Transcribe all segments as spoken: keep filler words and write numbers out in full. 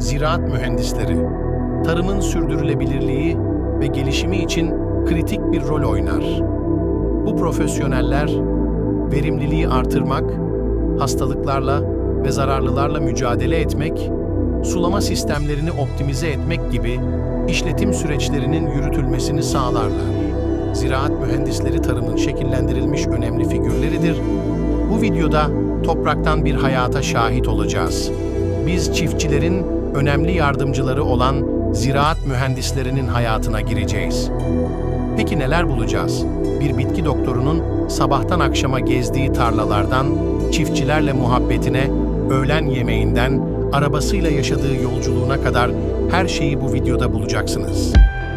ziraat mühendisleri, tarımın sürdürülebilirliği ve gelişimi için kritik bir rol oynar. Bu profesyoneller, verimliliği artırmak, hastalıklarla ve zararlılarla mücadele etmek, sulama sistemlerini optimize etmek gibi işletim süreçlerinin yürütülmesini sağlarlar. Ziraat mühendisleri tarımın şekillendirilmiş önemli figürleridir. Bu videoda topraktan bir hayata şahit olacağız. Biz çiftçilerin önemli yardımcıları olan ziraat mühendislerinin hayatına gireceğiz. Peki neler bulacağız? Bir bitki doktorunun sabahtan akşama gezdiği tarlalardan, çiftçilerle muhabbetine, öğlen yemeğinden, arabasıyla yaşadığı yolculuğuna kadar her şeyi bu videoda bulacaksınız.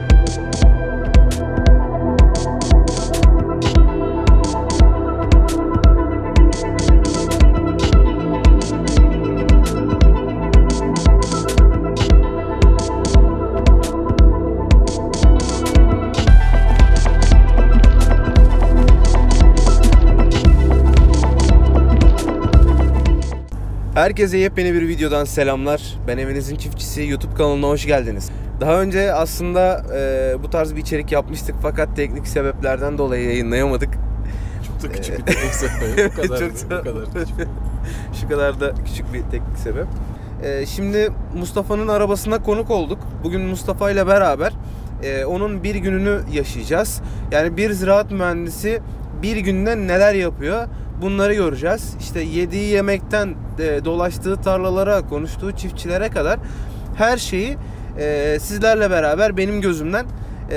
Herkese yepyeni bir videodan selamlar. Ben Evinizin Çiftçisi YouTube kanalına hoş geldiniz. Daha önce aslında e, bu tarz bir içerik yapmıştık fakat teknik sebeplerden dolayı yayınlayamadık. Çok da küçük bir teknik sebep. Bu kadar, Çok da, bu kadar küçük. Şu kadar da küçük bir teknik sebep. E, şimdi Mustafa'nın arabasına konuk olduk. Bugün Mustafa ile beraber e, onun bir gününü yaşayacağız. Yani bir ziraat mühendisi bir günde neler yapıyor? Bunları göreceğiz. İşte yediği yemekten e, dolaştığı tarlalara, konuştuğu çiftçilere kadar her şeyi e, sizlerle beraber benim gözümden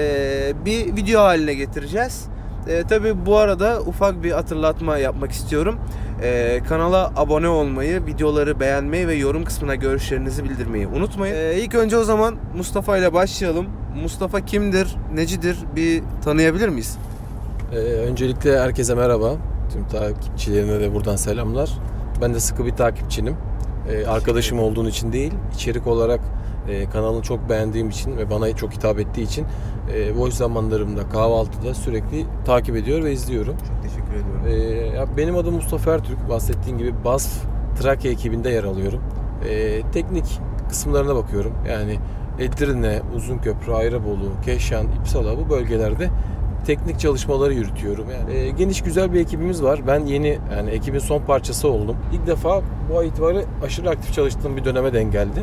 e, bir video haline getireceğiz. E, tabii bu arada ufak bir hatırlatma yapmak istiyorum. E, kanala abone olmayı, videoları beğenmeyi ve yorum kısmına görüşlerinizi bildirmeyi unutmayın. E, ilk önce o zaman Mustafa ile başlayalım. Mustafa kimdir, necidir bir tanıyabilir miyiz? Ee, öncelikle herkese merhaba. Tüm takipçilerine de buradan selamlar. Ben de sıkı bir takipçinim. Ee, arkadaşım olduğun için değil, içerik olarak e, kanalını çok beğendiğim için ve bana çok hitap ettiği için e, boş zamanlarımda, kahvaltıda sürekli takip ediyor ve izliyorum. Çok teşekkür ediyorum. Ee, ya benim adım Mustafa Ertürk. Bahsettiğim gibi B A S F Trakya ekibinde yer alıyorum. Ee, teknik kısımlarına bakıyorum. Yani Edirne, Uzunköprü, Ayrabolu, Keşan, İpsala bu bölgelerde teknik çalışmaları yürütüyorum. Yani e, geniş güzel bir ekibimiz var. Ben yeni yani ekibin son parçası oldum. İlk defa bu ay itibariyle aşırı aktif çalıştığım bir döneme denk geldim.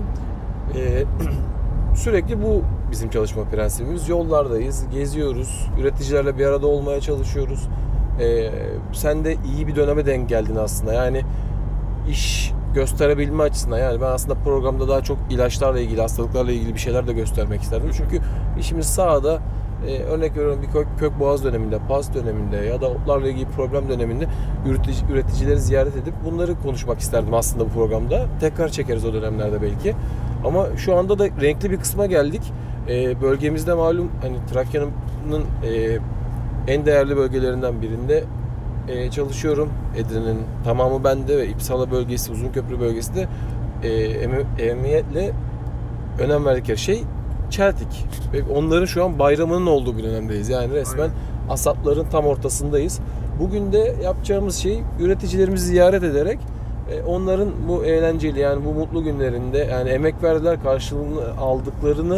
E, sürekli bu bizim çalışma prensibimiz. Yollardayız, geziyoruz, üreticilerle bir arada olmaya çalışıyoruz. E, sen de iyi bir döneme denk geldin aslında. Yani iş gösterebilme açısından, yani ben aslında programda daha çok ilaçlarla ilgili, hastalıklarla ilgili bir şeyler de göstermek isterdim. Çünkü işimiz sahada. Ee, örnek veriyorum bir kök, kök boğaz döneminde, pas döneminde ya da otlarla ilgili problem döneminde üretici, üreticileri ziyaret edip bunları konuşmak isterdim aslında bu programda. Tekrar çekeriz o dönemlerde belki. Ama şu anda da renkli bir kısma geldik. Ee, bölgemizde malum hani Trakya'nın e, en değerli bölgelerinden birinde e, çalışıyorum. Edirne'nin tamamı bende ve İpsala bölgesi, Uzunköprü bölgesi de e, emniyetle önem verdikleri şey Çeltik. Ve onların şu an bayramının olduğu bir dönemdeyiz. Yani resmen Aynen. Hasatların tam ortasındayız. Bugün de yapacağımız şey üreticilerimizi ziyaret ederek onların bu eğlenceli, yani bu mutlu günlerinde, yani emek verdiler, karşılığını aldıklarını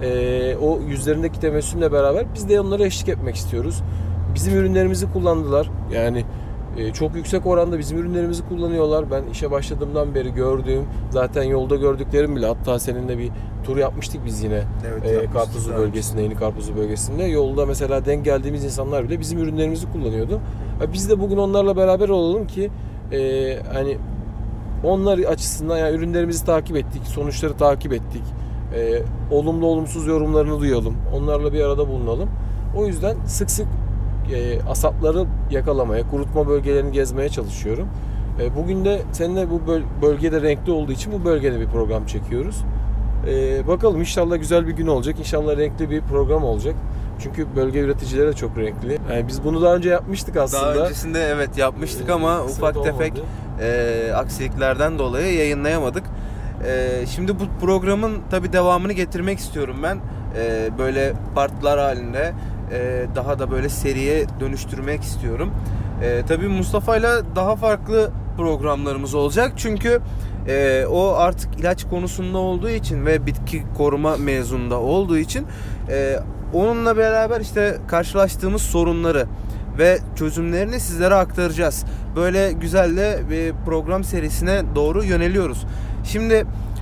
o yüzlerindeki tebessümle beraber biz de onlara eşlik etmek istiyoruz. Bizim ürünlerimizi kullandılar. Yani çok yüksek oranda bizim ürünlerimizi kullanıyorlar. Ben işe başladığımdan beri gördüğüm, zaten yolda gördüklerim bile, hatta seninle bir tur yapmıştık biz yine evet, e, Karpuzlu bölgesinde, Yeni Karpuzlu bölgesinde. Yolda mesela denk geldiğimiz insanlar bile bizim ürünlerimizi kullanıyordu. Biz de bugün onlarla beraber olalım ki e, hani onlar açısından, yani ürünlerimizi takip ettik, sonuçları takip ettik. E, olumlu olumsuz yorumlarını duyalım. Onlarla bir arada bulunalım. O yüzden sık sık E, asapları yakalamaya, kurutma bölgelerini gezmeye çalışıyorum. E, bugün de seninle bu böl- bölgede renkli olduğu için bu bölgede bir program çekiyoruz. E, bakalım inşallah güzel bir gün olacak. İnşallah renkli bir program olacak. Çünkü bölge üreticileri de çok renkli. Yani biz bunu daha önce yapmıştık aslında. Daha öncesinde evet yapmıştık e, ama ufak tefek e, aksiliklerden dolayı yayınlayamadık. E, şimdi bu programın tabii devamını getirmek istiyorum ben. E, böyle partlar halinde. Ee, daha da böyle seriye dönüştürmek istiyorum. Ee, tabii Mustafa'yla daha farklı programlarımız olacak. Çünkü Ee, o artık ilaç konusunda olduğu için ve bitki koruma mezununda olduğu için e, onunla beraber işte karşılaştığımız sorunları ve çözümlerini sizlere aktaracağız. Böyle güzel de bir program serisine doğru yöneliyoruz. Şimdi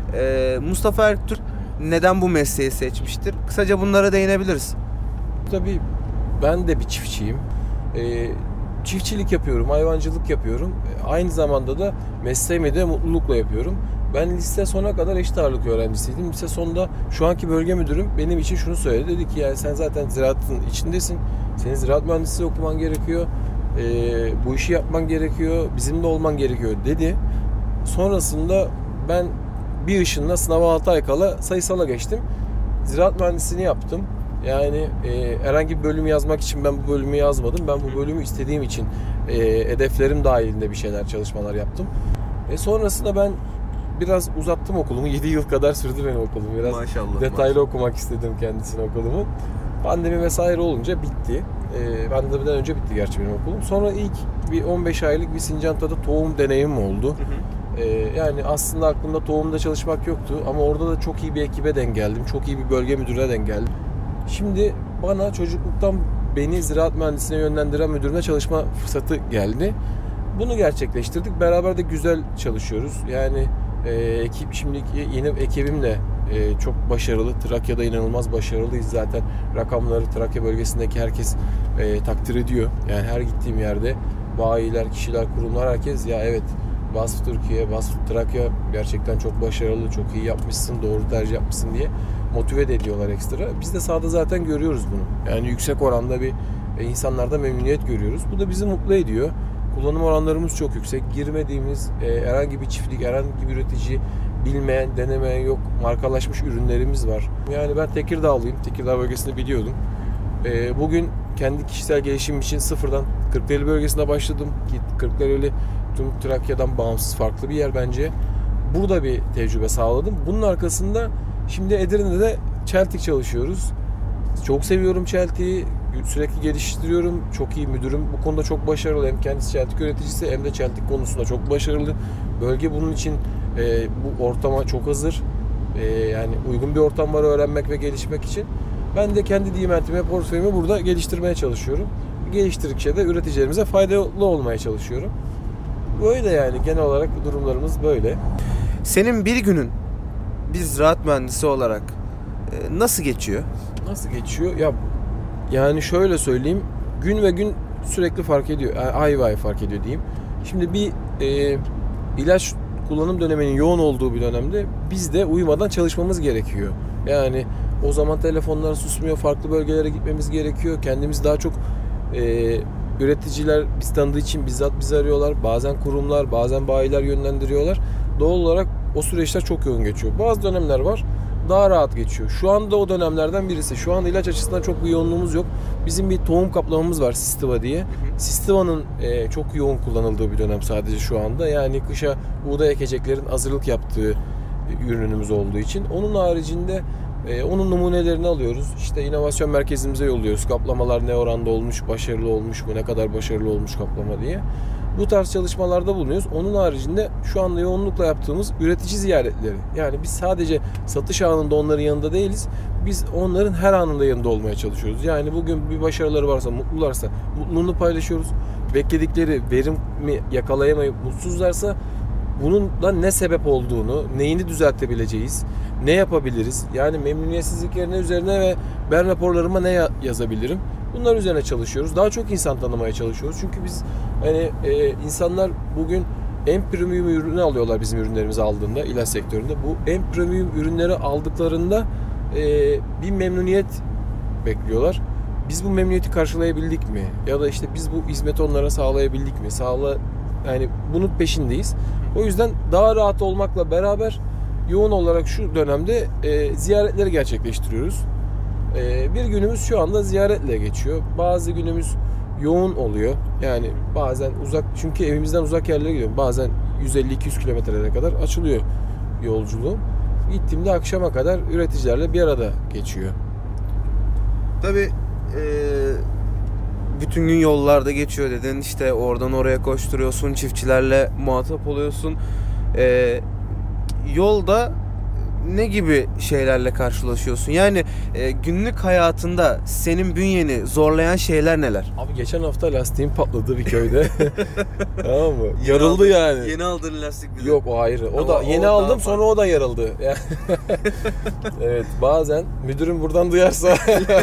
e, Mustafa Ertürk neden bu mesleği seçmiştir? Kısaca bunlara değinebiliriz. Tabii ben de bir çiftçiyim. Ee, çiftçilik yapıyorum, hayvancılık yapıyorum. Aynı zamanda da mesleğimi de mutlulukla yapıyorum. Ben lise sona kadar eşit ağırlık öğrencisiydim. Lise sonunda şu anki bölge müdürüm benim için şunu söyledi. Dedi ki yani sen zaten ziraatın içindesin. Senin ziraat mühendisliği okuman gerekiyor. Ee, bu işi yapman gerekiyor. Bizimle olman gerekiyor dedi. Sonrasında ben bir ışınla sınava altı ay kala sayısala geçtim. Ziraat mühendisliğini yaptım. Yani e, herhangi bir bölümü yazmak için ben bu bölümü yazmadım. Ben bu bölümü istediğim için e, hedeflerim dahilinde bir şeyler, çalışmalar yaptım. E, sonrasında ben biraz uzattım okulumu. yedi yıl kadar sürdü benim okulum. Biraz Maşallah, detaylı maşallah. okumak istedim kendisini okulumun. Pandemi vesaire olunca bitti. E, pandemiden önce bitti gerçi benim okulum. Sonra ilk bir on beş aylık bir Sincan'da tohum deneyimim oldu. Hı hı. E, yani aslında aklımda tohumda çalışmak yoktu. Ama orada da çok iyi bir ekibe denk geldim. Çok iyi bir bölge müdürüne denk geldim. Şimdi bana çocukluktan beni ziraat mühendisliğine yönlendiren müdürüne çalışma fırsatı geldi. Bunu gerçekleştirdik. Beraber de güzel çalışıyoruz. Yani e, ekip şimdiki yeni ekibim de e, çok başarılı. Trakya'da inanılmaz başarılıyız zaten. Rakamları Trakya bölgesindeki herkes e, takdir ediyor. Yani her gittiğim yerde bayiler, kişiler, kurumlar herkes ya evet Vasf Türkiye, Vasf Trakya gerçekten çok başarılı, çok iyi yapmışsın, doğru tercih yapmışsın diye motive de ediyorlar ekstra. Biz de sahada zaten görüyoruz bunu. Yani yüksek oranda bir insanlarda memnuniyet görüyoruz. Bu da bizi mutlu ediyor. Kullanım oranlarımız çok yüksek. Girmediğimiz e, herhangi bir çiftlik, herhangi bir üretici bilmeyen, denemeyen yok. Markalaşmış ürünlerimiz var. Yani ben Tekirdağlıyım. Tekirdağ bölgesini biliyordum. E, bugün kendi kişisel gelişimim için sıfırdan Kırklareli bölgesinde başladım. Ki Kırklareli tüm Trakya'dan bağımsız farklı bir yer bence. Burada bir tecrübe sağladım. Bunun arkasında şimdi Edirne'de çeltik çalışıyoruz. Çok seviyorum çeltiği. Sürekli geliştiriyorum. Çok iyi müdürüm. Bu konuda çok başarılı. Hem kendisi çeltik üreticisi hem de çeltik konusunda çok başarılı. Bölge bunun için e, bu ortama çok hazır. E, yani uygun bir ortam var öğrenmek ve gelişmek için. Ben de kendi dimentimi, portföyümü burada geliştirmeye çalışıyorum. Geliştirdikçe de üreticilerimize faydalı olmaya çalışıyorum. Böyle yani genel olarak durumlarımız böyle. Senin bir günün bir ziraat mühendisi olarak e, nasıl geçiyor? Nasıl geçiyor? Ya yani şöyle söyleyeyim. Gün ve gün sürekli fark ediyor. Ay ve ay fark ediyor diyeyim. Şimdi bir e, ilaç kullanım döneminin yoğun olduğu bir dönemde biz de uyumadan çalışmamız gerekiyor. Yani o zaman telefonlar susmuyor. Farklı bölgelere gitmemiz gerekiyor. Kendimiz daha çok e, üreticiler biz tanıdığı için bizzat bizi arıyorlar. Bazen kurumlar, bazen bayiler yönlendiriyorlar. Doğal olarak o süreçler çok yoğun geçiyor. Bazı dönemler var. Daha rahat geçiyor. Şu anda o dönemlerden birisi. Şu an ilaç açısından çok bir yoğunluğumuz yok. Bizim bir tohum kaplamamız var Sistıva diye. Sistıva'nın e, çok yoğun kullanıldığı bir dönem sadece şu anda. Yani kışa buğday ekeceklerin hazırlık yaptığı e, ürünümüz olduğu için. Onun haricinde e, onun numunelerini alıyoruz. İşte inovasyon merkezimize yolluyoruz. Kaplamalar ne oranda olmuş, başarılı olmuş mu, ne kadar başarılı olmuş kaplama diye. Bu tarz çalışmalarda bulunuyoruz. Onun haricinde şu anda yoğunlukla yaptığımız üretici ziyaretleri. Yani biz sadece satış anında onların yanında değiliz. Biz onların her anında yanında olmaya çalışıyoruz. Yani bugün bir başarıları varsa, mutlularsa mutluluğunu paylaşıyoruz. Bekledikleri verimi yakalayamayıp mutsuzlarsa bunun da ne sebep olduğunu, neyini düzeltebileceğiz, ne yapabiliriz? Yani memnuniyetsizliklerin üzerine ve ben raporlarıma ne yazabilirim? Bunlar üzerine çalışıyoruz. Daha çok insan tanımaya çalışıyoruz. Çünkü biz hani e, insanlar bugün en premium ürünü alıyorlar bizim ürünlerimizi aldığında ilaç sektöründe. Bu en premium ürünleri aldıklarında e, bir memnuniyet bekliyorlar. Biz bu memnuniyeti karşılayabildik mi? Ya da işte biz bu hizmeti onlara sağlayabildik mi? Sağla yani bunun peşindeyiz. O yüzden daha rahat olmakla beraber yoğun olarak şu dönemde e, ziyaretleri gerçekleştiriyoruz. E, bir günümüz şu anda ziyaretle geçiyor. Bazı günümüz yoğun oluyor. Yani bazen uzak, çünkü evimizden uzak yerlere gidiyorum. Bazen yüz elli iki yüz kilometrelere kadar açılıyor yolculuğum. Gittiğimde akşama kadar üreticilerle bir arada geçiyor. Tabii e, bütün gün yollarda geçiyor dedin. İşte oradan oraya koşturuyorsun, çiftçilerle muhatap oluyorsun. E, yolda ne gibi şeylerle karşılaşıyorsun? Yani e, günlük hayatında senin bünyeni zorlayan şeyler neler? Abi geçen hafta lastiğim patladı bir köyde. Tamam mı? Yarıldı yani. Yeni aldığın lastik bir de. Yok, o ayrı. O Ama da o yeni daha aldım, farklı. sonra o da yarıldı. Yani evet, bazen müdürüm buradan duyarsa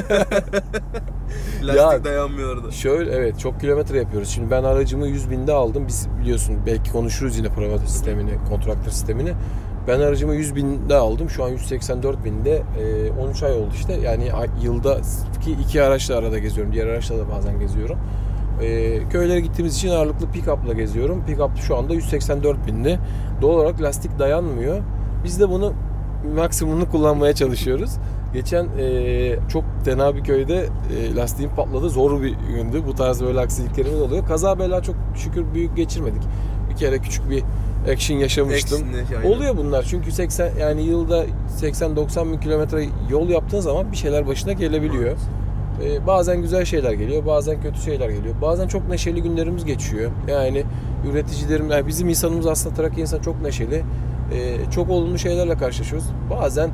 Lastik Ya- dayanmıyor orada. şöyle, evet, çok kilometre yapıyoruz. Şimdi ben aracımı yüz binde aldım. Biz biliyorsun, belki konuşuruz yine prova sistemini, kontraktör sistemini. Ben aracımı yüz binde aldım. Şu an yüz seksen dört binde. E, on üç ay oldu işte. Yani ay- yılda ki iki araçla arada geziyorum. Diğer araçla da bazen geziyorum. E, köylere gittiğimiz için ağırlıklı pick-up'la geziyorum. Pick-up şu anda yüz seksen dört binde. Doğal olarak lastik dayanmıyor. Biz de bunu maksimumunu kullanmaya çalışıyoruz. Geçen e, çok fena bir köyde e, lastiğim patladı. Zor bir gündü. Bu tarz böyle aksiliklerimiz oluyor. Kaza bela çok şükür büyük geçirmedik. Bir kere küçük bir action yaşamıştım. Eksinli, aynen. Oluyor bunlar çünkü seksen, yani yılda seksen doksan bin kilometre yol yaptığın zaman bir şeyler başına gelebiliyor. Ee, bazen güzel şeyler geliyor, bazen kötü şeyler geliyor. Bazen çok neşeli günlerimiz geçiyor. Yani üreticilerim, yani bizim insanımız aslında Trakya insan çok neşeli. Ee, çok olumlu şeylerle karşılaşıyoruz. Bazen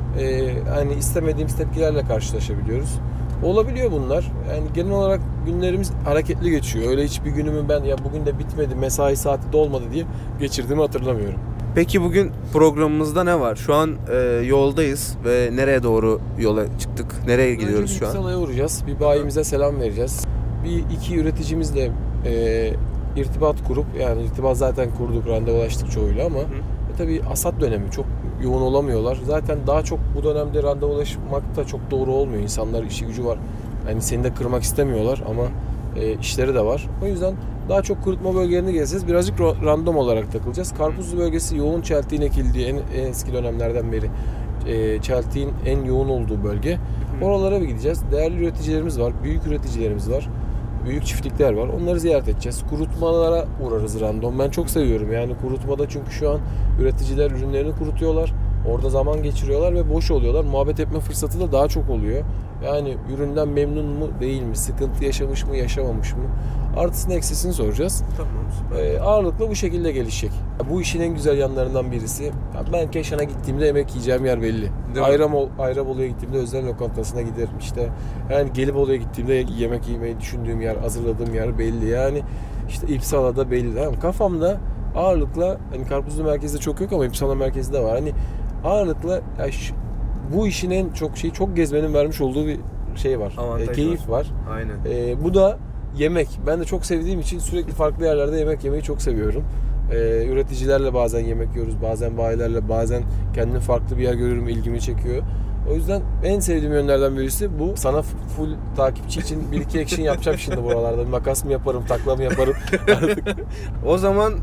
e, hani istemediğimiz tepkilerle karşılaşabiliyoruz. Olabiliyor bunlar. Yani genel olarak günlerimiz hareketli geçiyor. Öyle hiçbir günümün ben ya bugün de bitmedi, mesai saati dolmadı diye geçirdiğimi hatırlamıyorum. Peki bugün programımızda ne var? Şu an e, yoldayız ve nereye doğru yola çıktık? Nereye gidiyoruz Önce şu an? bir İpsala'ya uğrayacağız. Bir bayimize selam vereceğiz. Bir iki üreticimizle e, irtibat kurup, yani irtibat zaten kurduk, randevulaştık çoğuyla ama e, tabii hasat dönemi çok yoğun olamıyorlar. Zaten daha çok bu dönemde randevulaşmak da çok doğru olmuyor. İnsanlar işi gücü var. Yani seni de kırmak istemiyorlar ama e, işleri de var. O yüzden daha çok kurutma bölgelerini gezeceğiz. Birazcık ro- random olarak takılacağız. Karpuzlu bölgesi yoğun çeltiğin ekildiği en, en eski dönemlerden beri e, çeltiğin en yoğun olduğu bölge. Oralara bir gideceğiz. Değerli üreticilerimiz var, büyük üreticilerimiz var. Büyük çiftlikler var. Onları ziyaret edeceğiz. Kurutmalara uğrarız random. Ben çok seviyorum. Yani kurutmada, çünkü şu an üreticiler ürünlerini kurutuyorlar. Orada zaman geçiriyorlar ve boş oluyorlar. Muhabbet etme fırsatı da daha çok oluyor. Yani üründen memnun mu, değil mi? Sıkıntı yaşamış mı, yaşamamış mı? Artısını eksisini soracağız. Tamam. Ee, ağırlıklı bu şekilde gelişecek. Bu işin en güzel yanlarından birisi. Ya ben Keşan'a gittiğimde yemek yiyeceğim yer belli. mi? Ayram, Ayrabolu'ya gittiğimde özel lokantasına giderim. İşte yani Gelibolu'ya gittiğimde yemek yemeyi düşündüğüm yer, hazırladığım yer belli. Yani işte İpsala'da belli. Yani kafamda ağırlıkla, hani Karpuzlu merkezde çok yok ama İpsala merkezde var. Hani ağırlıkla ya şu, bu işin en çok şey, çok gezmenin vermiş olduğu bir şey var. Avantaj E, keyif var. var. Aynen. E, bu da yemek. Ben de çok sevdiğim için sürekli farklı yerlerde yemek yemeyi çok seviyorum. Ee, üreticilerle bazen yemek yiyoruz, bazen bayilerle, bazen kendim farklı bir yer görüyorum, ilgimi çekiyor. O yüzden en sevdiğim yönlerden birisi bu. Sana full takipçi için bir iki action yapacağım şimdi buralarda. Makas mı yaparım, takla mı yaparım artık. O zaman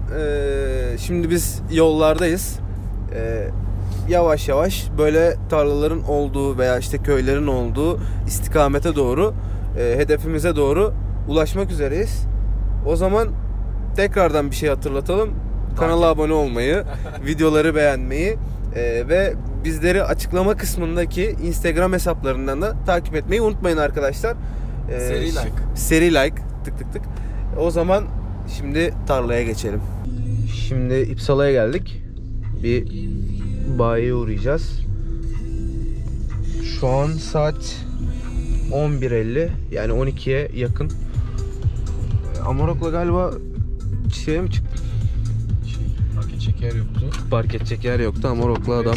e, şimdi biz yollardayız. E, yavaş yavaş böyle tarlaların olduğu veya işte köylerin olduğu istikamete doğru, e, hedefimize doğru ulaşmak üzereyiz. O zaman tekrardan bir şey hatırlatalım. Kanala abone olmayı, videoları beğenmeyi e, ve bizleri açıklama kısmındaki Instagram hesaplarından da takip etmeyi unutmayın arkadaşlar. E, Seri like. Seri like. Tık tık tık. O zaman şimdi tarlaya geçelim. Şimdi İpsala'ya geldik. Bir bayiye uğrayacağız. Şu an saat on bir elli, yani on ikiye yakın. Amarok'la galiba şeye mi çıktı? Şey, park edecek yer yoktu. Park edecek yer yoktu. Amarok'la adam.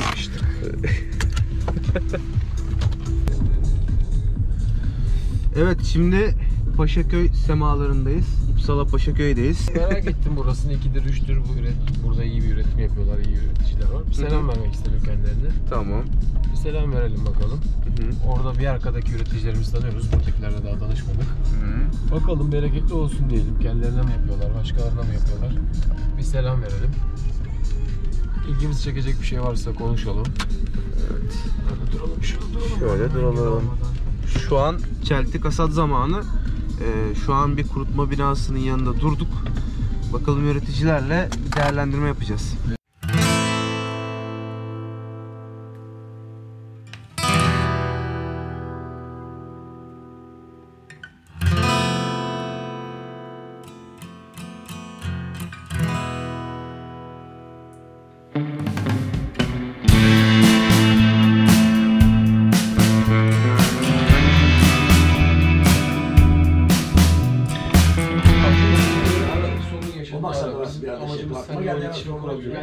Evet, şimdi Paşaköy semalarındayız. İpsala Paşaköy'deyiz. Merak ettim, burasını ikidir, üçtür bu üret. Burada iyi bir üretim yapıyorlar, iyi üreticiler var. Bir selam vermek istedim kendilerine. Tamam. Bir selam verelim bakalım. Hı hı. Orada bir arkadaki üreticilerimizi tanıyoruz. Buradakilerle daha tanışmadık. Hı. Bakalım bereketli olsun diyelim. Kendilerine mi yapıyorlar, başkalarına mı yapıyorlar? Bir selam verelim. İlgimizi çekecek bir şey varsa konuşalım. Evet. Hadi duralım, şurada duralım. Şöyle duralım. Şu an çeltik hasat zamanı. Ee, şu an bir kurutma binasının yanında durduk. Bakalım üreticilerle bir değerlendirme yapacağız.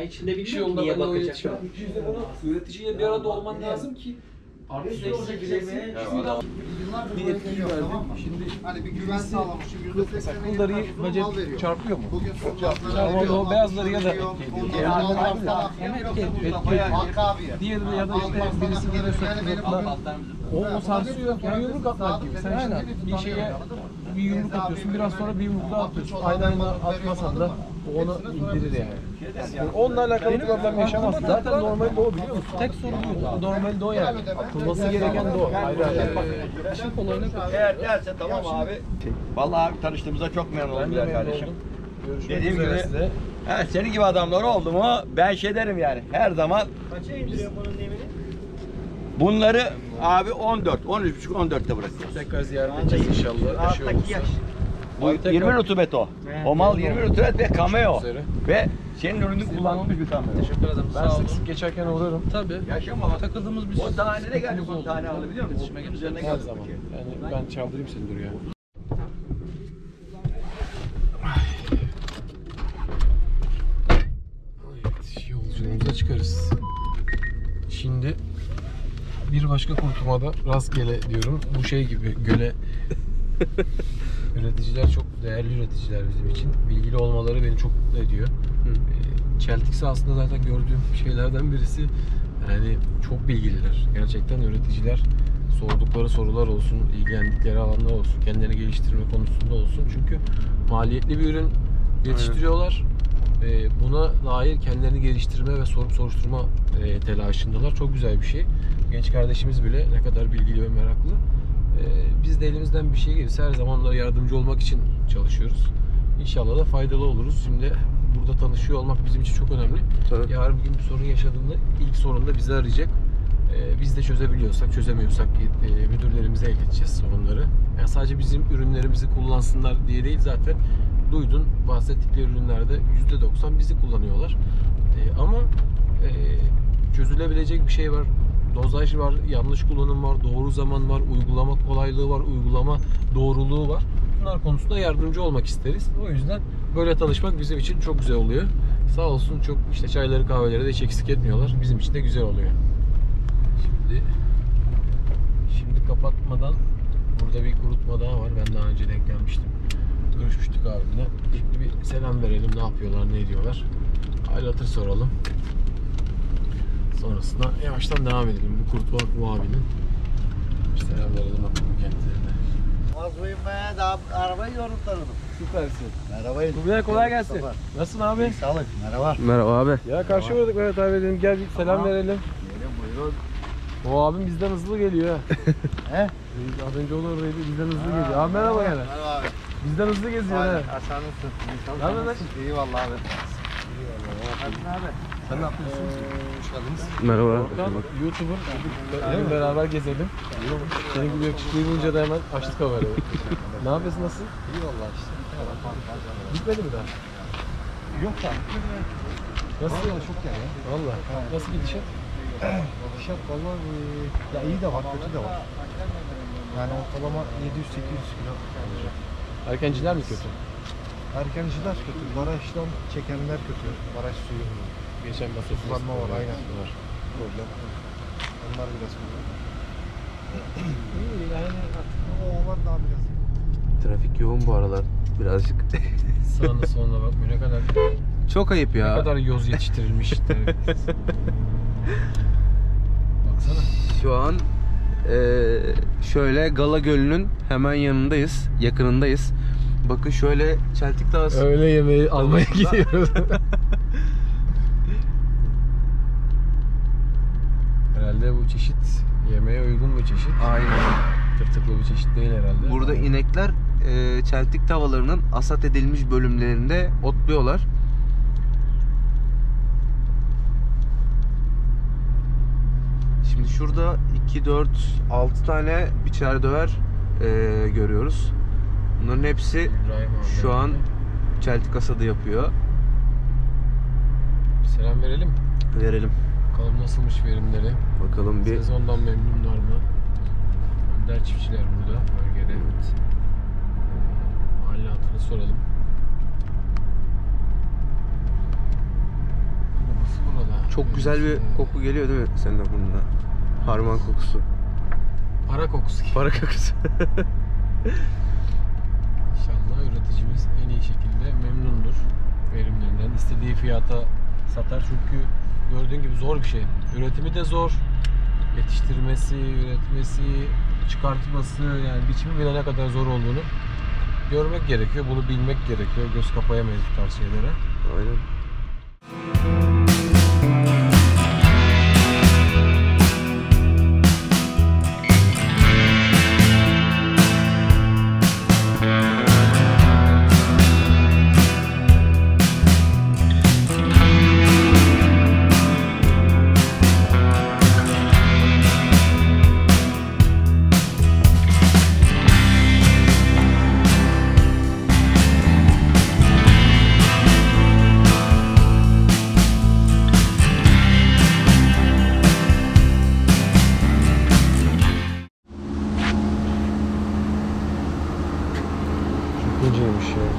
içinde Bir şey bilmiyorum yolda niye ben de bakacak. oynatacağım. İşte bunu üreticiyle bir arada olman lazım ki artık eksi bileceksin. Bir etki verdik. Şimdi Hani bir güven sağlamışım. yüzde mesela seksen'e kıllarıyı yakın bacak mal veriyor. çarpıyor mu? Bugün Ama o beyazlarıya da etki ediyor. Diğerine ya da işte birisi geliyorsa kılıkla o, o sarsıyor. Yani yumruk atmak gibi. Sen şimdi bir şeye bir yumruk atıyorsun, biraz sonra bir yumruk daha atıyorsun. Aynı anda atmasan da o onu indirir yani. Yani onunla alakalı bir problem yaşamazsın. Zaten normalde o, biliyor musun? Tek sorun bu. Normalde o yani. Atılması gereken de o. Ayrı ayrı. İşin kolayına Eğer derse tamam abi. Vallahi abi tanıştığımıza çok memnun oldum güzel kardeşim. Dediğim gibi size. he, senin gibi adamlar oldu mu ben şey derim yani her zaman. Kaça indiriyor bunun nemini? Bunları abi on dört, on üç buçuk, on dörtte bırakıyoruz. Tekrar ziyaret edeceğiz inşallah. Bir şey olursa. Bu Abi tekrar- yirmi rutubet o. O mal yirmi rutubet ve cameo. üzere. Ve senin ürünün kullanılmış bir cameo. Teşekkür ederim. Ben sık sık geçerken uğrarım. Tabii. Yaşama bak. Takıldığımız bir o tane ne geldi bu tane aldı biliyor musun? Onun üzerine Her geldi. zaman. Yani ben çaldırayım seni dur ya. Evet, yolculuğumuza çıkarız. Şimdi bir başka kurtulmada rastgele diyorum. Bu şey gibi göle üreticiler çok değerli üreticiler bizim için. Bilgili olmaları beni çok mutlu ediyor. Ee, Çeltik sahasında zaten gördüğüm şeylerden birisi yani çok bilgililer. Gerçekten üreticiler sordukları sorular olsun, ilgilendikleri alanlar olsun, kendilerini geliştirme konusunda olsun. Çünkü maliyetli bir ürün yetiştiriyorlar. Ee, buna dair kendilerini geliştirme ve sorup soruşturma e, telaşındalar. Çok güzel bir şey. Genç kardeşimiz bile ne kadar bilgili ve meraklı. Ee, biz de elimizden bir şey gelirse her zaman onlara yardımcı olmak için çalışıyoruz. İnşallah da faydalı oluruz. Şimdi burada tanışıyor olmak bizim için çok önemli. Tabii. Yarın bir gün bir sorun yaşadığında ilk sorunda bizi arayacak. Ee, biz de çözebiliyorsak, çözemiyorsak e, müdürlerimize ileteceğiz sorunları. Yani sadece bizim ürünlerimizi kullansınlar diye değil, zaten duydun bahsettikleri ürünlerde yüzde doksan bizi kullanıyorlar. Ee, ama e, çözülebilecek bir şey var. Dozaj var, yanlış kullanım var, doğru zaman var, uygulama kolaylığı var, uygulama doğruluğu var. Bunlar konusunda yardımcı olmak isteriz. O yüzden böyle tanışmak bizim için çok güzel oluyor. Sağ olsun çok işte çayları kahveleri de hiç eksik etmiyorlar. Bizim için de güzel oluyor. Şimdi şimdi kapatmadan burada bir kurutma daha var. Ben daha önce denk gelmiştim. Görüşmüştük abimle. İlk bir selam verelim. Ne yapıyorlar, ne ediyorlar. Hal hatır soralım. Sonrasında yavaştan devam edelim. Bu kurutma bu abinin. Bir selam verelim bakalım kendilerine. Vazgeçtim ben daha arabayı yorum tanıdım. Süpersin. Merhaba. Kubilay kolay gelsin. Nasılsın abi? Sağlık. Merhaba. Merhaba abi. Ya karşı uğradık Mehmet abi, dedim gel bir selam verelim. Gelin buyurun. O abim bizden hızlı geliyor ha. He? Az önce onu oradaydı, bizden hızlı geliyor. Abi merhaba gene. Merhaba abi. Bizden hızlı geziyor ha. Aşağı nasılsın? Ne haber lan? İyi vallahi abi. Eyvallah abi. Sen ne yapıyorsun? Hoş geldiniz. Merhaba. Oradan YouTuber dedik, beraber gezelim. Senin gibi yakışıklı bulunca da hemen açtık kamerayı. Ne yapıyorsun, nasıl? İyi vallahi işte. Bitmedi mi daha? Yok da. Nasıl? Vallahi çok yani. Valla. Nasıl gidişat? Gidişat vallahi e, ya iyi de var, kötü de var. Yani ortalama yedi yüz sekiz yüz kilo olacak. Erkenciler mi kötü? Erkenciler kötü, barajdan çekenler kötü. Baraj suyu. Geçen bahsettiğimiz Kullanma var, problem aynen. var. Problem. Onlar biraz problem. İyi yani artık Ama onlar daha biraz. Trafik yoğun bu aralar birazcık. sağına soluna bakmıyor, ne kadar Çok ayıp ya. ne kadar yoz yetiştirilmiş. Baksana. Şu an eee, şöyle Gala Gölü'nün hemen yanındayız, yakınındayız. Bakın şöyle Çeltik Dağı'sı. Öğle yemeği almaya gidiyoruz. Herhalde bu çeşit yemeğe uygun bir çeşit. Aynen. Tırtıklı bir çeşit değil herhalde. Burada inekler eee, Çeltik tavalarının asat edilmiş bölümlerinde otluyorlar. Şimdi şurada iki, dört, altı tane biçer döver eee, görüyoruz. Bunların hepsi İbrahim abi. şu an Çeltik hasadı yapıyor. Selam verelim. Verelim. Bakalım nasılmış verimleri. Bakalım bir. Sezondan memnunlar mı? Önder çiftçiler burada bölgede. Evet. Halini hatırını soralım. Burası burada. Çok güzel bir koku geliyor değil mi senden bunda? Harman kokusu. Para kokusu. Para kokusu. İnşallah üreticimiz en iyi şekilde memnundur verimlerinden. İstediği fiyata satar çünkü gördüğün gibi zor bir şey. Üretimi de zor. Yetiştirmesi, üretmesi, çıkartması, yani biçimi bile ne kadar zor olduğunu görmek gerekiyor. Bunu bilmek gerekiyor. Göz kapayamayız bu tarz şeylere. Aynen. İnceymiş ya.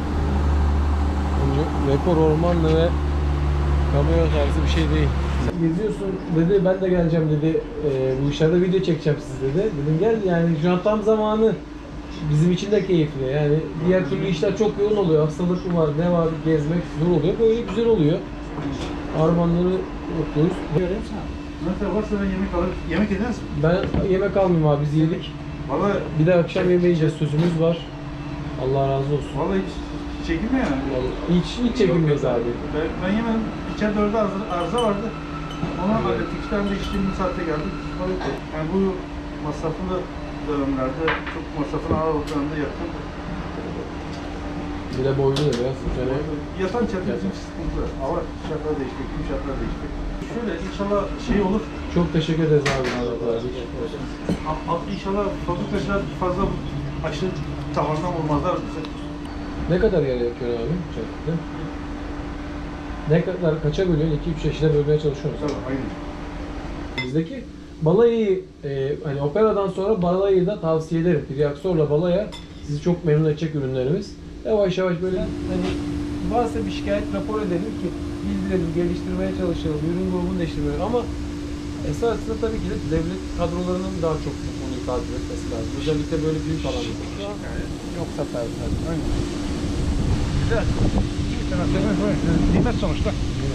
Önce rekor ormanlı ve kamera tarzı bir şey değil. Geziyorsun dedi, ben de geleceğim dedi. E, bu işlerde video çekeceğim siz dedi. Dedim gel, yani şu an tam zamanı. Bizim için de keyifli. Yani diğer türlü işler çok yoğun oluyor. Hastalık mı var, ne var, gezmek zor oluyor. Böyle güzel oluyor. Armanları yapıyoruz. Göreyim sana. Nasıl varsa ben yemek alır. Yemek eder misin? Ben yemek almayayım abi, biz yedik. Vallahi Bir de akşam yemeği yiyeceğiz, sözümüz var. Allah razı olsun. vallahi hiç çekinme yani. Hiç, hiç çekinmeyiz abi. Ben, ben yemedim. İçeride orada arıza, arıza vardı. Ona hallettik. İki tane de içtiğimiz saatte geldik. Yani bu masraflı dönemlerde çok masrafın ağır olacağını yakın. Bir de boylu da biraz. Yani Yatan çatı bizim sıkıntı. Hava şartları değişti, iklim şartları değişti. Şöyle inşallah şey olur. çok teşekkür ederiz abi. a- a- İnşallah fabrikalar fazla aşırı tavandan vurmazlar bize. Ne kadar yere yakıyor abi? Çakıkta? Ne kadar, kaça bölüyorsun? iki üç yaşına bölmeye çalışıyoruz. Tabii, aynen. Bizdeki balayı, e, hani operadan sonra balayı da tavsiye ederim. Priaxor'la balaya sizi çok memnun edecek ürünlerimiz. Yavaş yavaş böyle hani varsa bir şikayet rapor edelim ki bildirelim, geliştirmeye çalışalım, ürün grubunu değiştirmeyelim ama esasında tabii ki de devlet kadrolarının daha çok bu konuyu takip etmesi lazım. Özellikle böyle büyük alanlarda. Yoksa tabii. Aynen. Güzel. Bir taraftan böyle nimet sonuçta.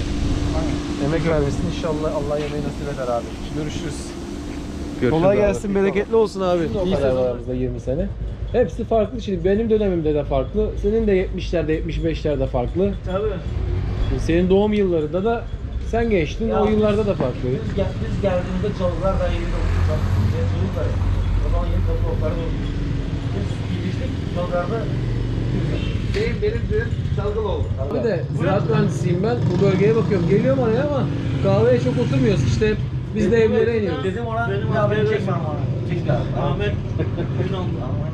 Emek vermesin inşallah, Allah yemeği nasip eder abi. Görüşürüz. Görüşürüz Kolay abi. gelsin, bereketli olsun abi. İyi sezonlarımızda yirmi sene. Hepsi farklı. Şimdi benim dönemimde de farklı. Senin de yetmişlerde, yetmiş beşlerde farklı. Tabii. Şimdi senin doğum yıllarında da sen geçtin, Ya o yıllarda da farklı. Biz, gel, biz geldiğimde çalılar da yeni olmuş. Bak, çocuklar ya. O zaman yeni topraklar da olmuş. Biz gidiştik, çalılarda benim, benim düğün çalgılı oldu. Bir de ziraat mühendisiyim ben. Bu bölgeye bakıyorum. Geliyorum oraya ama kahveye çok oturmuyoruz. İşte biz de evlere iniyoruz. Dedim ona, Benim ya abi beni evet. çekme ama. Çekme abi. Ahmet Ünal.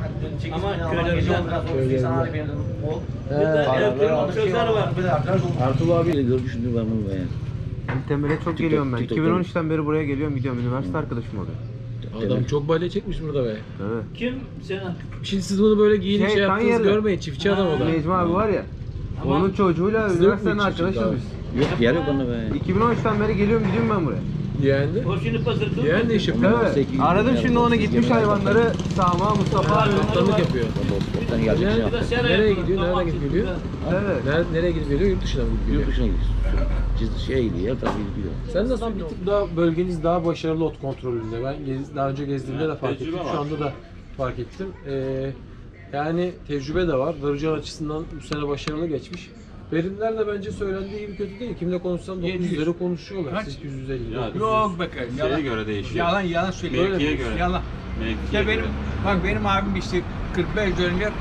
Ama köylerimizden Sana benim dedim. Ol. He, Bir de paralar evlerin var. sözler var. Bir de arkadaş oldu. Ertuğrul abiyle görmüşsündür ben bunu beğen. Temele çok TikTok- geliyorum ben. TikTok'ta- iki bin on üçten beri buraya geliyorum, gidiyorum. Üniversite arkadaşım oluyor. Adam çok balya çekmiş burada be. Evet. Kim? Senin. Şimdi siz bunu böyle giyinip Şey, şey, yaptığınızı Tanya'da. görmeyin. Çiftçi adam o da. Necmi abi var ya. Ama- Onun çocuğuyla Siz yok mu üniversitenin hiç çocuk arkadaşız abi? biz. Yok yer yok bana be. iki bin on üçten beri geliyorum, gidiyorum ben buraya. Yeğen de. Hoşunu pazırdı. Yeğen de iş yapıyor. Evet. sekiz yüz Aradım lira şimdi var. ona gitmiş Yemeğe hayvanları Sağma, Mustafa abi. Kaptanlık yapıyor. Bottan gelecek şey Yani yaptı. nereye gidiyor, nereden gidip geliyor? Evet. Nereye, nereye gidip geliyor? Yurt dışına mı gidip geliyor? Yurt dışına gidiyor. Ciddi şey gidiyor, her tarafı gidiyor. Sen nasıl bir tık daha bölgeniz daha başarılı ot kontrolünde. Ben gez, daha önce gezdiğimde de fark ettim. Şu anda da fark ettim. Ee, yani tecrübe de var. Darıcan açısından bu sene başarılı geçmiş. Verimler de bence söylendiği gibi kötü değil. Kimle konuşsam dokuz yüzleri konuşuyorlar. sekiz yüz elli. Yok bakayım. Yalan, Şeye göre değişiyor. yalan, yalan söylüyor. Mevkiye göre. Yalan. Mevkiye Ya benim, göre. bak benim abim işte kırk beş dönüyor.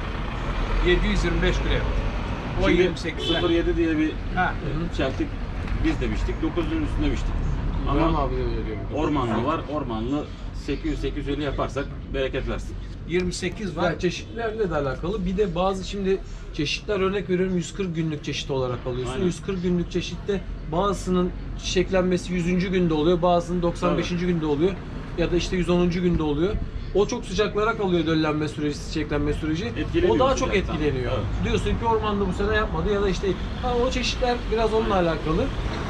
yedi yüz yirmi beş kilo yaptı. O Şimdi yirmi sekiz. sıfır yedi diye bir Ha. şey yaptık. Biz de biçtik. dokuzun üstünde biçtik. İbrahim Ama abi de öyle diyor. ormanlı var. Ormanlı sekiz yüz sekiz yüz elli yaparsak bereket versin. yirmi sekiz var. Ya çeşitlerle de alakalı. Bir de bazı şimdi çeşitler, örnek veriyorum, yüz kırk günlük çeşit olarak alıyorsun. Aynen. yüz kırk günlük çeşitte bazısının çiçeklenmesi yüzüncü günde oluyor, bazısının doksan beşinci günde oluyor ya da işte yüz onuncu günde oluyor. O çok sıcaklara kalıyor, döllenme süreci, çiçeklenme süreci. Etkileniyor O daha çok sıcaktan. etkileniyor. Evet. Diyorsun ki ormanda bu sene yapmadı ya da işte ha, o çeşitler biraz onunla alakalı.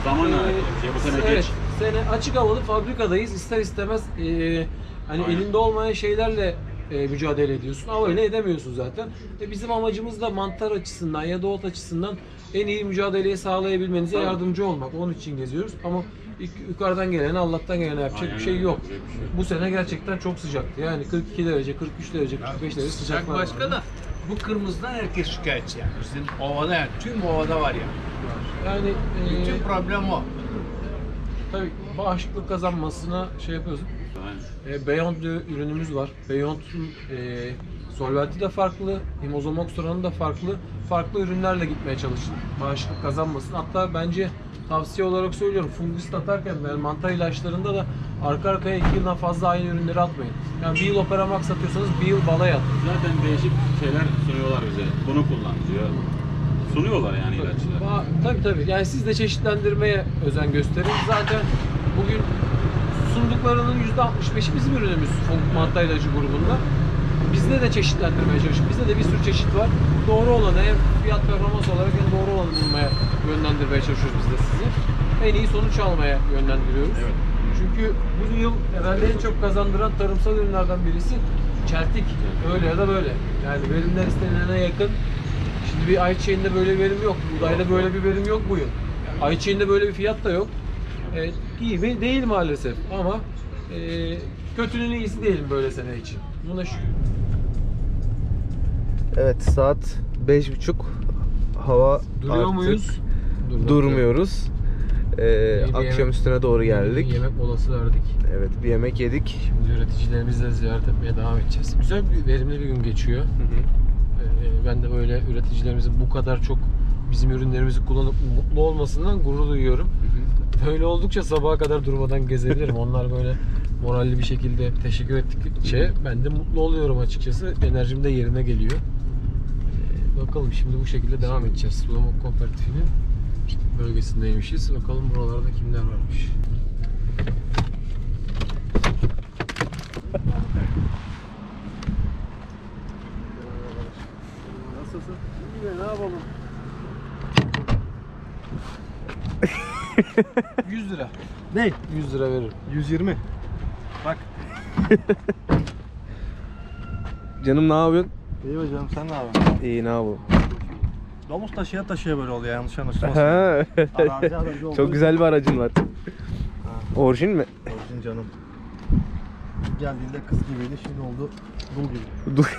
Zaman Ee, şey, bu sene evet, geç. sene açık havalı fabrikadayız. İster istemez e, hani Aynen. elinde olmayan şeylerle e, mücadele ediyorsun ama öyle edemiyorsun zaten. E, bizim amacımız da mantar açısından ya da ot açısından en iyi mücadeleyi sağlayabilmenize Tabii. yardımcı olmak. Onun için geziyoruz ama yuk- yukarıdan gelene, Allah'tan gelene yapacak Aynen bir şey öyle, yok. yapacak bir şey yok. Bu sene gerçekten çok sıcaktı. Yani kırk iki derece, kırk üç derece, kırk beş derece sıcaklar var. Başka da bu kırmızıdan herkes şikayetçi yani. Bizim ovada yani tüm ovada var yani. Yani e, Bütün problem o. tabii bağışıklık kazanmasına şey yapıyoruz. E, Beyond ürünümüz var. Beyond'un e, solventi de farklı, himozomox oranı da farklı. Farklı ürünlerle gitmeye çalışın. Bağışıklık kazanmasın. Hatta bence tavsiye olarak söylüyorum. Fungisit atarken yani mantar ilaçlarında da arka arkaya iki yıldan fazla aynı ürünleri atmayın. Yani bir yıl Operamax satıyorsanız bir yıl Balay atın. Zaten değişik şeyler sunuyorlar bize. Bunu kullan diyor. Sunuyorlar yani ilaçlar. Ba- Tabii tabii. Yani siz de çeşitlendirmeye özen gösterin. Zaten bugün sunduklarının yüzde altmış beşi bizim ürünümüz fungik mantar ilacı grubunda. Bizde de çeşitlendirmeye çalışıyoruz. Bizde de bir sürü çeşit var. Doğru olanı hem fiyat performans olarak hem doğru olanı bulmaya yönlendirmeye çalışıyoruz biz de sizi. En iyi sonuç almaya yönlendiriyoruz. Evet. Çünkü bu yıl herhalde en çok kazandıran tarımsal ürünlerden birisi çeltik. Öyle ya da böyle. Yani verimler istenilene yakın. Şimdi bir ayçiçeğinde böyle bir verim yok. Buğdayda böyle bir verim yok bu yıl. Ayçiçeğinde böyle bir fiyat da yok. E, iyi mi? Değil maalesef. Ama e, kötünün iyisi diyelim böyle sene için. Buna şükür. Evet, saat beş buçuk. Hava Duruyor artık muyuz? Dur, durmuyoruz. Ee, Bir akşam yemek- üstüne doğru geldik. Yemek molası verdik. Evet, bir yemek yedik. Şimdi üreticilerimizle ziyaret etmeye devam edeceğiz. Güzel bir verimli bir gün geçiyor. Ee, ben de böyle üreticilerimizin bu kadar çok bizim ürünlerimizi kullanıp mutlu olmasından gurur duyuyorum. Böyle oldukça sabaha kadar durmadan gezebilirim. Onlar böyle moralli bir şekilde teşekkür ettikçe ben de mutlu oluyorum açıkçası. Enerjim de yerine geliyor. Ee, bakalım şimdi bu şekilde devam edeceğiz. Sulama Kooperatifi'nin bölgesindeymişiz. Bakalım buralarda kimler varmış. Nasılsın? İyi, ne yapalım? yüz lira. Ne? yüz lira veririm. yüz yirmi. Bak. Canım ne yapıyorsun? İyi hocam, sen ne yapıyorsun? İyi, ne yapalım? Domuz taşıya taşıya böyle oluyor, yanlış anlaşılmasın. Ha. Arazi aracı olduğu Çok güzel bir aracın var. Ha. Orijin mi? Orijin canım. Geldiğinde kız gibiydi, şimdi oldu dul gibi.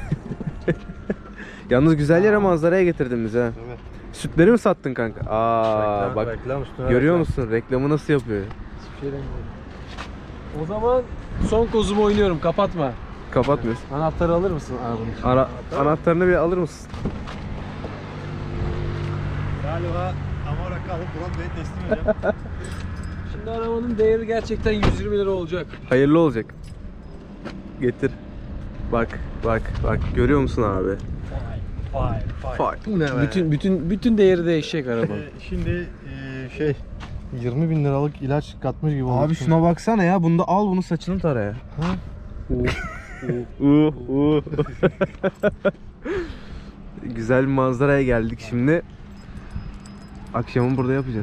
Yalnız güzel yere manzaraya getirdin bizi ha. Evet. Sütleri mi sattın kanka? Aa, Reklam, bak reklam üstüne görüyor reklam. musun? Reklamı nasıl yapıyor? Hiçbir şey demiyorum. O zaman son kozumu oynuyorum. Kapatma. Kapatmıyoruz. Anahtarı alır mısın arabanın için? Ara, anahtarını bir alır mısın? Galiba Amorak'ı alıp Burak Bey'e teslim edeceğim. Şimdi arabanın değeri gerçekten yüz yirmi lira olacak. Hayırlı olacak. Getir. Bak, bak, bak. Görüyor musun abi? Vay vay. Vay. Bu ne be? Bütün bütün bütün değeri değişecek arabanın. Ee, şimdi e, şey yirmi bin liralık ilaç katmış gibi oldu. Abi şuna baksana ya. Bunda al bunu saçını tara ya. Uh, uh. Güzel bir manzaraya geldik şimdi. Akşamın burada yapacağız.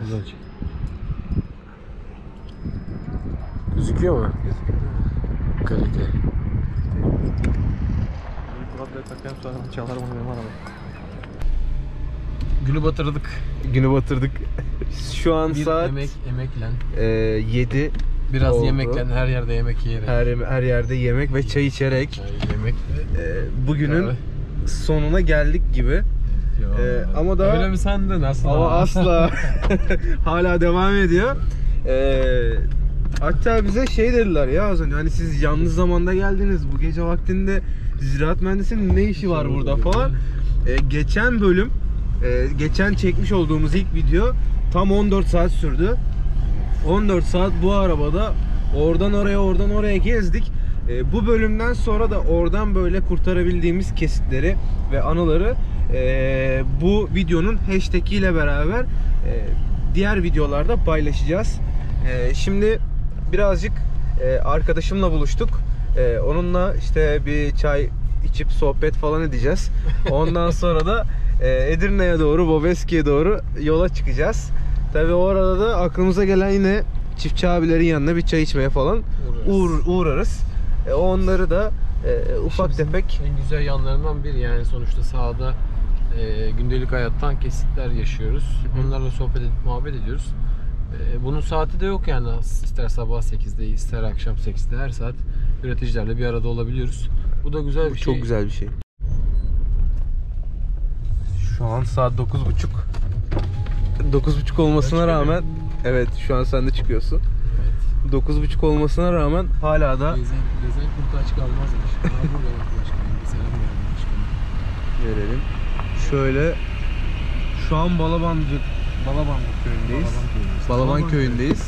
Gözüküyor mu? Kalite. Burak Bey takayım, sonra çalar bunu benim araba. Günü batırdık. Günü batırdık. Şu an Bir saat emek emeklen. e, yedi. Biraz oldu. yemeklen, her yerde yemek yiyerek. Her, her yerde yemek ve çay içerek Yani yemek. e, bugünün Evet. sonuna geldik gibi. Ee, ama daha öyle mi sandın asla? ama asla hala devam ediyor. Ee, hatta bize şey dediler ya az önce, hani siz yalnız zamanda geldiniz, bu gece vaktinde ziraat mühendisinin ne işi var burada falan. Ee, geçen bölüm e, geçen çekmiş olduğumuz ilk video tam on dört saat sürdü. on dört saat bu arabada oradan oraya oradan oraya gezdik. E, bu bölümden sonra da oradan böyle kurtarabildiğimiz kesitleri ve anıları e, bu videonun hashtag ile beraber e, diğer videolarda paylaşacağız. E, şimdi birazcık e, arkadaşımla buluştuk. E, onunla işte bir çay içip sohbet falan edeceğiz. Ondan sonra da e, Edirne'ye doğru, Bobeski'ye doğru yola çıkacağız. Tabii o arada da aklımıza gelen yine çiftçi abilerin yanına bir çay içmeye falan uğrarız. Uğur, uğrarız. E, onları da e, ufak İşimizin tefek en güzel yanlarından biri, yani sonuçta sahada e, gündelik hayattan kesitler yaşıyoruz. Hı-hı. Onlarla sohbet edip muhabbet ediyoruz. E, bunun saati de yok yani, ister sabah sekizde ister akşam sekizde her saat üreticilerle bir arada olabiliyoruz. Bu da güzel bir şey. Çok güzel bir şey. Şu an saat dokuz buçuk. dokuz buçuk olmasına rağmen, evet şu an sen de çıkıyorsun. Evet. dokuz buçuk olmasına rağmen hala da gezen, gezen kurt aç kalmazmış. Verelim. Şöyle şu an Balabancık Balabancık köyündeyiz. Balaban, Balaban köyündeyiz.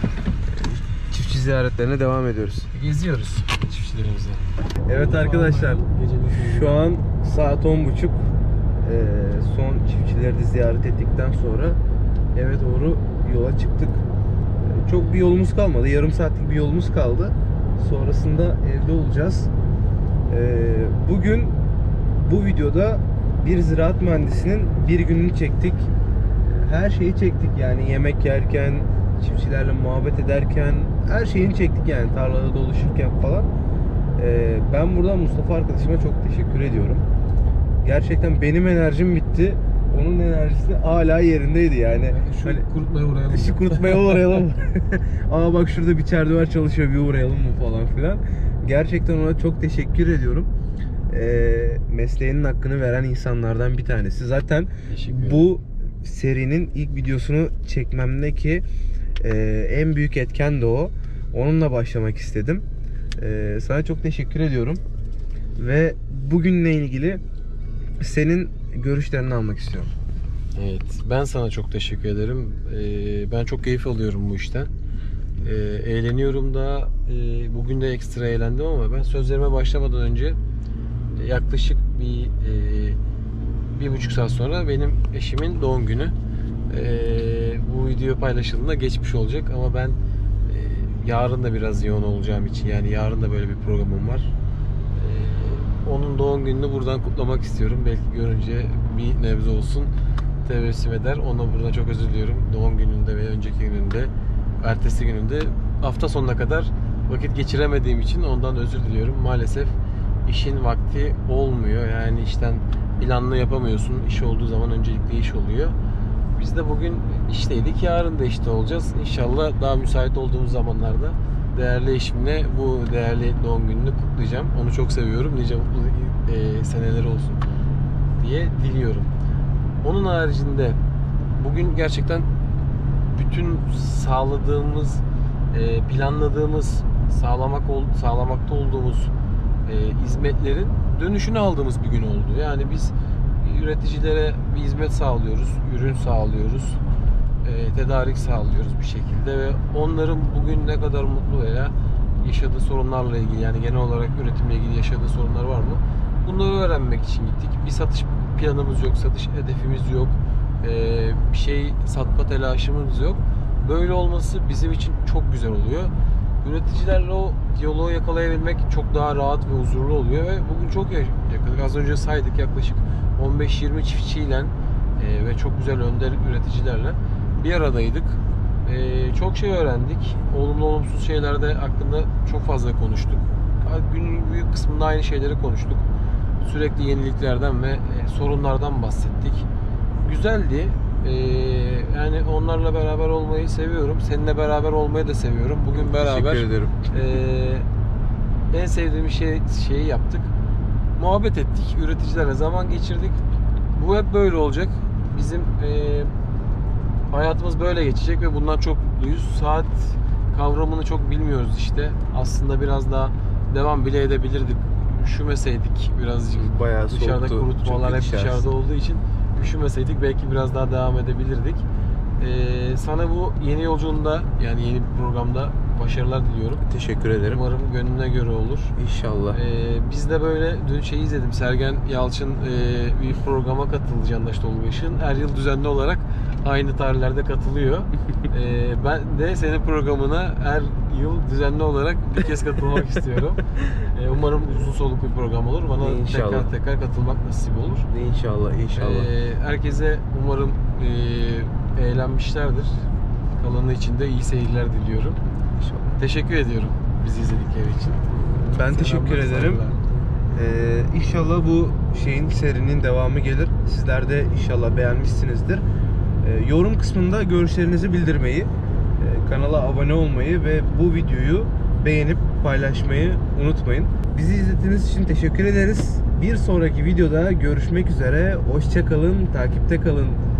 Çiftçi ziyaretlerine devam ediyoruz. Geziyoruz çiftçilerimizi. Evet arkadaşlar, şu an saat on buçuk. Ee, son çiftçileri de ziyaret ettikten sonra eve doğru yola çıktık. Ee, çok bir yolumuz kalmadı. Yarım saatlik bir yolumuz kaldı. Sonrasında evde olacağız. Ee, bugün bu videoda bir ziraat mühendisinin bir gününü çektik. Her şeyi çektik yani, yemek yerken, çiftçilerle muhabbet ederken her şeyini çektik yani, tarlada dolaşırken falan. Ee, ben buradan Mustafa arkadaşıma çok teşekkür ediyorum. Gerçekten benim enerjim bitti. Onun enerjisi hala yerindeydi yani. Şu hani, kurutmaya uğrayalım. Şu kurutmaya uğrayalım. Aa bak şurada bir çerduver çalışıyor, bir uğrayalım mı falan filan. Gerçekten ona çok teşekkür ediyorum. Ee, mesleğinin hakkını veren insanlardan bir tanesi. Zaten bu serinin ilk videosunu çekmemdeki e, en büyük etken de o. Onunla başlamak istedim. Ee, sana çok teşekkür ediyorum. Ve bugünle ilgili senin görüşlerini almak istiyorum. Evet, ben sana çok teşekkür ederim. Ee, ben çok keyif alıyorum bu işten. Ee, eğleniyorum da, e, bugün de ekstra eğlendim ama ben sözlerime başlamadan önce e, yaklaşık bir e, bir buçuk saat sonra benim eşimin doğum günü. E, bu video paylaşıldığında geçmiş olacak ama ben e, yarın da biraz yoğun olacağım için, yani yarın da böyle bir programım var. Onun doğum gününü buradan kutlamak istiyorum. Belki görünce bir nebze olsun tebessüm eder. Ona buradan çok özür diliyorum. Doğum gününde ve önceki gününde, ertesi gününde, hafta sonuna kadar vakit geçiremediğim için ondan özür diliyorum. Maalesef işin vakti olmuyor. Yani işten planlı yapamıyorsun. İş olduğu zaman öncelikle iş oluyor. Biz de bugün işteydik. Yarın da işte olacağız. İnşallah daha müsait olduğumuz zamanlarda değerli eşimle bu değerli doğum gününü kutlayacağım. Onu çok seviyorum. Nice mutlu e, seneler olsun diye diliyorum. Onun haricinde bugün gerçekten bütün sağladığımız, e, planladığımız, sağlamak ol, sağlamakta olduğumuz e, hizmetlerin dönüşünü aldığımız bir gün oldu. Yani biz üreticilere bir hizmet sağlıyoruz, ürün sağlıyoruz, e, tedarik sağlıyoruz bir şekilde ve onların bugün ne kadar mutlu veya yaşadığı sorunlarla ilgili, yani genel olarak üretimle ilgili yaşadığı sorunlar var mı? Bunları öğrenmek için gittik. Bir satış planımız yok, satış hedefimiz yok, e, bir şey satma telaşımız yok. Böyle olması bizim için çok güzel oluyor. Üreticilerle o diyaloğu yakalayabilmek çok daha rahat ve huzurlu oluyor ve bugün çok yakaladık. Az önce saydık, yaklaşık on beş yirmi çiftçiyle e, ve çok güzel önder üreticilerle bir aradaydık. E, çok şey öğrendik. Olumlu olumsuz şeylerde hakkında çok fazla konuştuk. Günün büyük kısmında aynı şeyleri konuştuk. Sürekli yeniliklerden ve e, sorunlardan bahsettik. Güzeldi. Ee, yani onlarla beraber olmayı seviyorum. Seninle beraber olmayı da seviyorum. Bugün beraber Teşekkür ederim. E, en sevdiğim şey şeyi yaptık. Muhabbet ettik. Üreticilerle zaman geçirdik. Bu hep böyle olacak. Bizim e, hayatımız böyle geçecek ve bundan çok mutluyuz. Saat kavramını çok bilmiyoruz işte. Aslında biraz daha devam bile edebilirdik. Üşümeseydik birazcık. Bayağı dışarıda soğuktu, kurutmalar hep dışarıda olduğu için üşümeseydik belki biraz daha devam edebilirdik. Ee, sana bu yeni yolculuğunda, yani yeni bir programda başarılar diliyorum. Teşekkür ederim. Umarım gönlüne göre olur. İnşallah. Ee, biz de böyle dün şeyi izledim. Sergen Yalçın e, bir programa katıldı, Candaş Tolga. Her yıl düzenli olarak aynı tarihlerde katılıyor. ee, ben de senin programına her yıl düzenli olarak bir kez katılmak istiyorum. Ee, umarım uzun soluklu bir program olur. Bana İnşallah. tekrar tekrar katılmak nasip olur. İnşallah, inşallah. Ee, herkese umarım e, eğlenmişlerdir. Kalanı için de iyi seyirler diliyorum. Teşekkür ediyorum bizi izledikleri için. Ben teşekkür ederim. Ee, inşallah bu şeyin serinin devamı gelir. Sizler de inşallah beğenmişsinizdir. Ee, yorum kısmında görüşlerinizi bildirmeyi, e, kanala abone olmayı ve bu videoyu beğenip paylaşmayı unutmayın. Bizi izlediğiniz için teşekkür ederiz. Bir sonraki videoda görüşmek üzere. Hoşça kalın, takipte kalın.